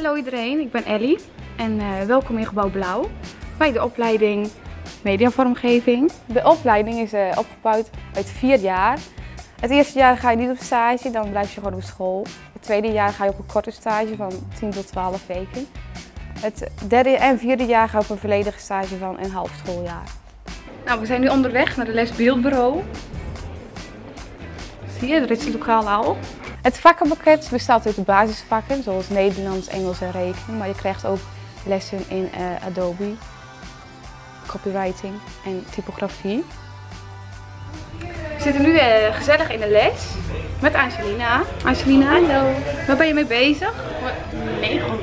Hallo iedereen, ik ben Ellie en welkom in Gebouw Blauw bij de opleiding Mediavormgeving. De opleiding is opgebouwd uit 4 jaar. Het eerste jaar ga je niet op stage, dan blijf je gewoon op school. Het tweede jaar ga je op een korte stage van 10 tot 12 weken. Het derde en vierde jaar ga je op een volledige stage van een half schooljaar. Nou, we zijn nu onderweg naar de les beeldbureau. Zie je, er is het lokaal al. Het vakkenpakket bestaat uit de basisvakken zoals Nederlands, Engels en rekenen, maar je krijgt ook lessen in Adobe, copywriting en typografie. We zitten nu gezellig in de les met Angelina. Angelina, hallo. Waar ben je mee bezig? Nee, gewoon.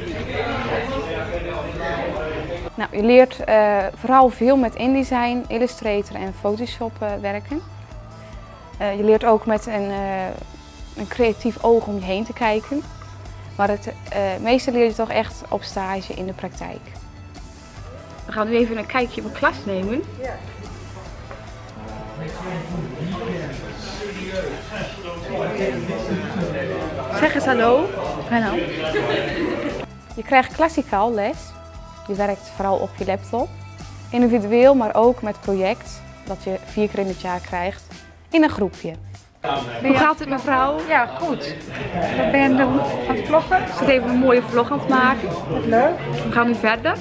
Nou, je leert vooral veel met InDesign, Illustrator en Photoshop werken. Je leert ook met een creatief oog om je heen te kijken. Maar het meeste leer je toch echt op stage in de praktijk. We gaan nu even een kijkje in mijn klas nemen. Ja. Zeg eens hallo. Hallo. Je krijgt klassikaal les. Je werkt vooral op je laptop. Individueel, maar ook met project dat je 4 keer in het jaar krijgt in een groepje. Hoe gaat het mevrouw? Ja, goed. Wat ben je aan het vloggen? Ik zit even een mooie vlog aan het maken. Leuk. We gaan nu verder.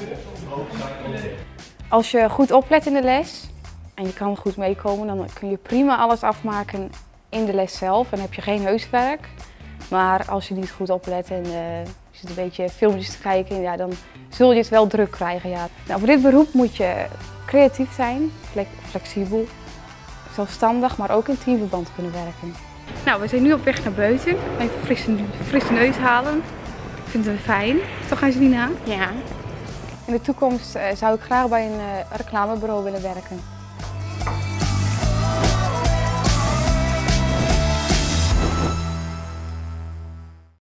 Als je goed oplet in de les en je kan goed meekomen, dan kun je prima alles afmaken in de les zelf en heb je geen huiswerk. Maar als je niet goed oplet en je zit een beetje filmpjes te kijken, ja, dan zul je het wel druk krijgen. Ja. Nou, voor dit beroep moet je creatief zijn, flexibel, zelfstandig, maar ook in teamverband kunnen werken. Nou, we zijn nu op weg naar buiten. Even frisse neus halen. Ik vind het fijn. Toch, Angelina? Ja. In de toekomst zou ik graag bij een reclamebureau willen werken.